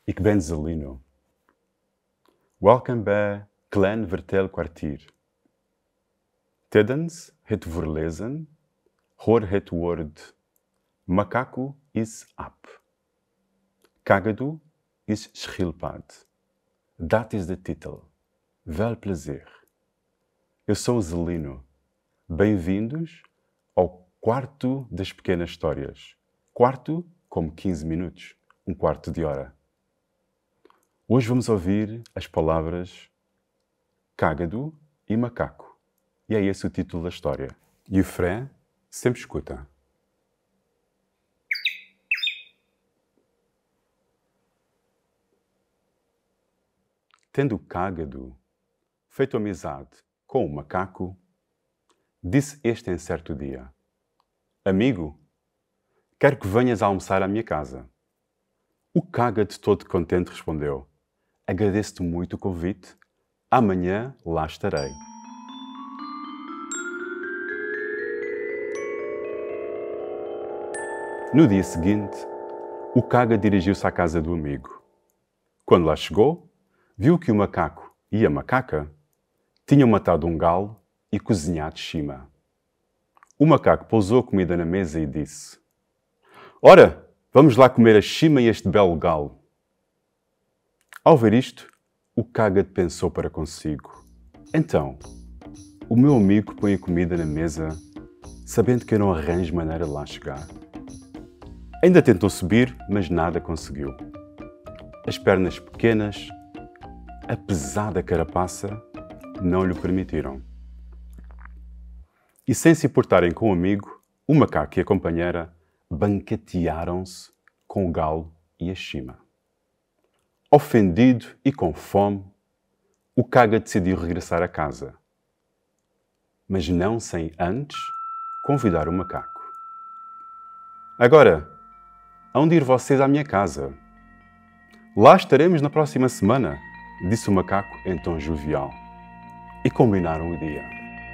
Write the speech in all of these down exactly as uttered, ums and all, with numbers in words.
Ik ben Zelino. Welkom bij Klein Vertelkwartier. Tijdens het voorlezen hoor het woord macaco is aap. Cagado is schildpad. Dat is de titel. Veel plezier. Eu sou Zelino. Bem-vindos ao quarto das pequenas histórias. Quarto como quinze minutos, um quarto de hora. Hoje vamos ouvir as palavras cágado e macaco. E é esse o título da história. E o Fré sempre escuta. Tendo o cágado feito amizade com o macaco, disse este em certo dia: Amigo, quero que venhas almoçar à minha casa. O cágado todo contente respondeu: Agradeço-te muito o convite. Amanhã lá estarei. No dia seguinte, o cágado dirigiu-se à casa do amigo. Quando lá chegou, viu que o macaco e a macaca tinham matado um galo e cozinhado chima. O macaco pousou a comida na mesa e disse: Ora, vamos lá comer a chima e este belo galo. Ao ver isto, o cágado pensou para consigo: Então, o meu amigo põe a comida na mesa, sabendo que eu não arranjo maneira de lá chegar. Ainda tentou subir, mas nada conseguiu. As pernas pequenas, a pesada carapaça, não lhe permitiram. E sem se importarem com o amigo, o macaco e a companheira banquetearam-se com o galo e a chima. Ofendido e com fome, o cágado decidiu regressar a casa, mas não sem antes convidar o macaco. Agora, hão de ir vocês à minha casa. Lá estaremos na próxima semana, disse o macaco em tom jovial. E combinaram o dia.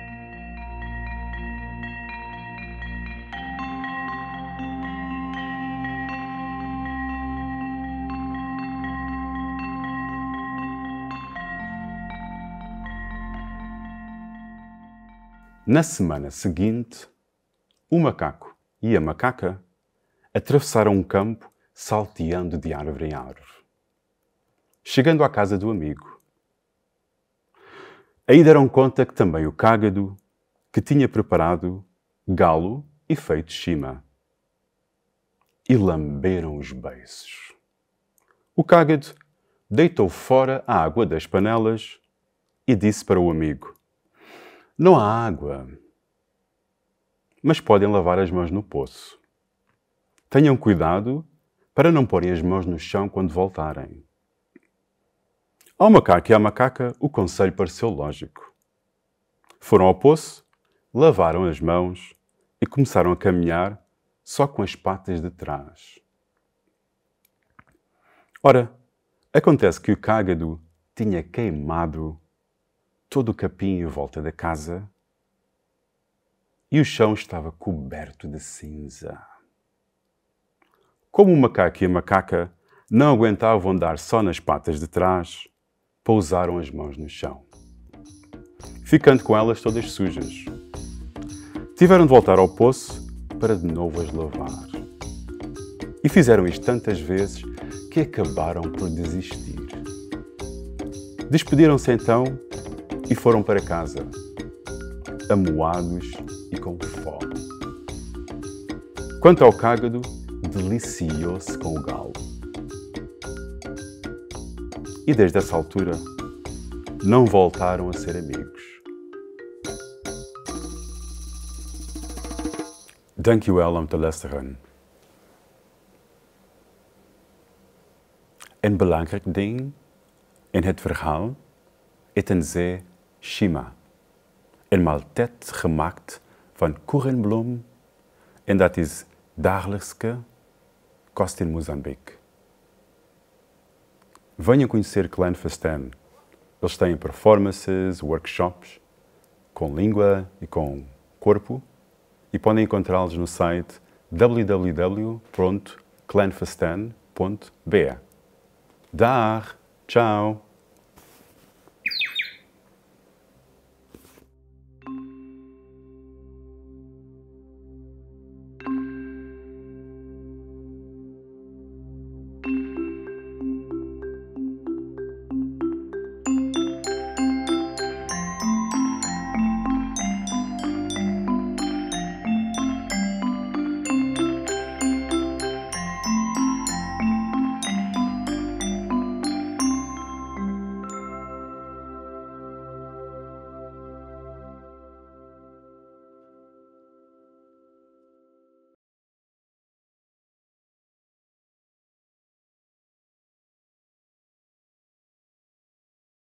Na semana seguinte, o macaco e a macaca atravessaram um campo salteando de árvore em árvore, chegando à casa do amigo. Aí deram conta que também o cágado, que tinha preparado galo e feito chima. E lamberam os beiços. O cágado deitou fora a água das panelas e disse para o amigo: Não há água, mas podem lavar as mãos no poço. Tenham cuidado para não porem as mãos no chão quando voltarem. Ao macaco e à macaca, o conselho pareceu lógico. Foram ao poço, lavaram as mãos e começaram a caminhar só com as patas de trás. Ora, acontece que o cágado tinha queimado todo o capim em volta da casa e o chão estava coberto de cinza. Como o macaco e a macaca não aguentavam andar só nas patas de trás, pousaram as mãos no chão, ficando com elas todas sujas. Tiveram de voltar ao poço para de novo as lavar. E fizeram isto tantas vezes que acabaram por desistir. Despediram-se então e foram para casa, amuados e com fome. Quanto ao cágado, deliciou-se com o galo. E desde essa altura, não voltaram a ser amigos. Dank u wel om te luisteren. Een belangrijk ding in het verhaal eten ze chima, een maaltijd gemaakt van korenbloem en dat is dagelijkse kost in Moçambique. Venham conhecer Klein Fasten. Eles têm performances, workshops, com língua e com corpo, e podem encontrá-los no site w w w ponto klein fasten ponto b e. Dag, ciao.